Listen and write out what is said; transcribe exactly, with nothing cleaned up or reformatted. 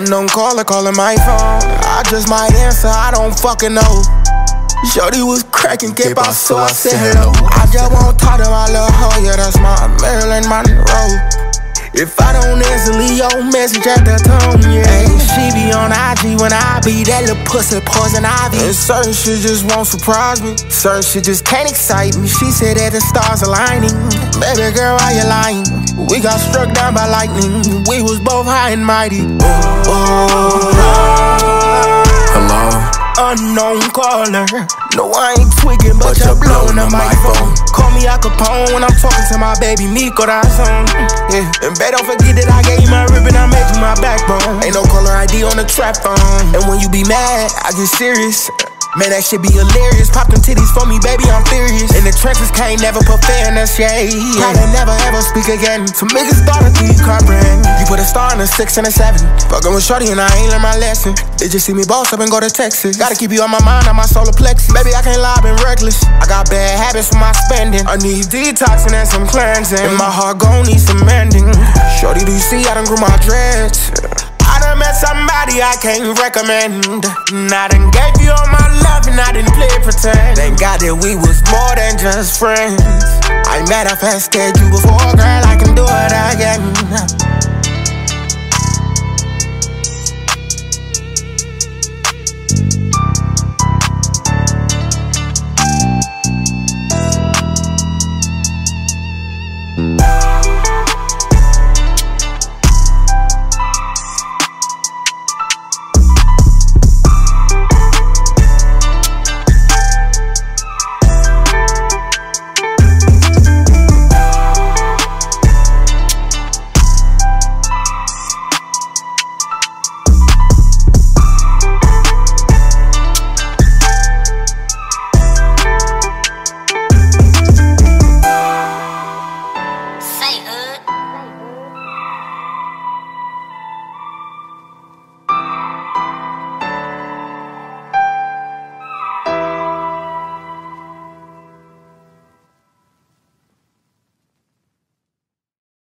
Unknown caller calling my phone. I just might answer, I don't fucking know. Shorty was cracking, get by, so I said hello. I just won't talk to my little hoe, yeah, that's my Marilyn Monroe. If I don't answer, leave your message at the tone, yeah. Ay, she be on I G when I be that little pussy poison ivy. And certain shit just won't surprise me, certain shit just can't excite me. She said that the stars aligning. Baby girl, why you lying? We got struck down by lightning. We was both high and mighty. Oh, oh, oh. Hello? Unknown caller. No, I ain't tweaking, but, but you're blowing up my phone. Call me Al Capone when I'm talking to my baby Miko, that's on. Yeah, and babe, don't forget that I gave you my ribbon, I made you my backbone. Ain't no caller I D on the trap phone. And when you be mad, I get serious. Man, that shit be hilarious. Pop them titties for me, baby, I'm furious. In the trenches, can't never put fair in that shade. Probably never ever speak again. Some niggas started to you comprehend. You put a star in a six and a seven. Fucking with shorty and I ain't learned my lesson. They just see me boss up and go to Texas. Gotta keep you on my mind, on my solar plexus. Baby, I can't lie, been reckless. I got bad habits with my spending. I need detoxing and some cleansing. And my heart gon' need some mending. Shorty, do you see I done grew my dreads? I done met somebody I can't recommend. And I done gave you all my love and I didn't play pretend. Thank God that we was more than just friends. I manifested you before, girl, I can do it again.